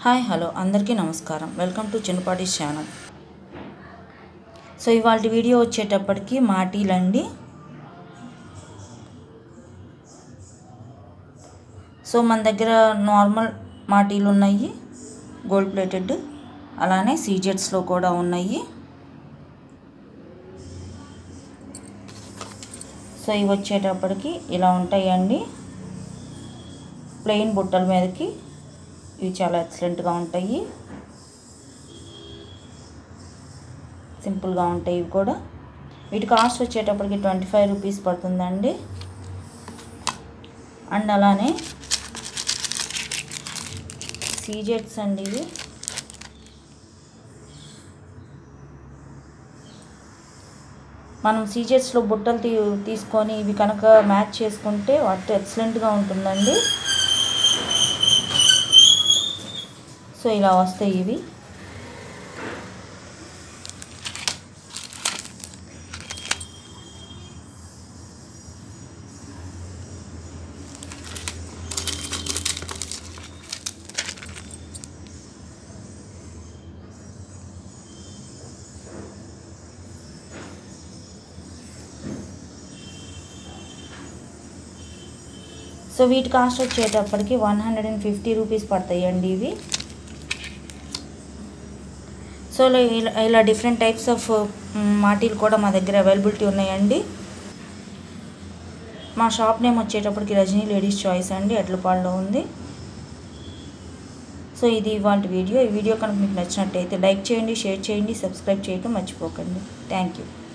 Hi hello అందరికీ నమస్కారం. Welcome to చిన్నపాటి ఛానల్. సో ఇవాళ వీడియో వచ్చేటప్పటికి మాటీలండి. సో మన దగ్గర నార్మల్ మాటీలు ఉన్నాయి, గోల్డ్ ప్లేటెడ్, అలానే సీజెట్స్లో కూడా ఉన్నాయి. సో ఇవి వచ్చేటప్పటికి ఇలా ఉంటాయండి. ప్లెయిన్ బుట్టల మీదకి ఇవి చాలా ఎక్సలెంట్గా ఉంటాయి, సింపుల్గా ఉంటాయి. ఇవి కూడా వీటి కాస్ట్ వచ్చేటప్పటికి 25 రూపీస్ పడుతుందండి. అండ్ అలానే సీజెట్స్ అండి. ఇవి మనం సీజెట్స్లో బుట్టలు తీసుకొని ఇవి కనుక మ్యాచ్ చేసుకుంటే వాటి ఎక్సలెంట్గా ఉంటుందండి. సో ఇలా వస్తాయి ఇవి. సో వీటి కాస్ట్ వచ్చేటప్పటికి 150 రూపీస్ పడతాయండి ఇవి. సో ఇలా డిఫరెంట్ టైప్స్ ఆఫ్ మాటీలు కూడా మా దగ్గర అవైలబిలిటీ ఉన్నాయండి. మా షాప్ నేమ్ వచ్చేటప్పటికి రజనీ లేడీస్ చాయిస్ అండి, ఎడ్లపాడులో ఉంది. సో ఇది ఇవాళ వీడియో. ఈ వీడియో కనుక మీకు నచ్చినట్టయితే లైక్ చేయండి, షేర్ చేయండి, సబ్స్క్రైబ్ చేయడం మర్చిపోకండి. Thank you.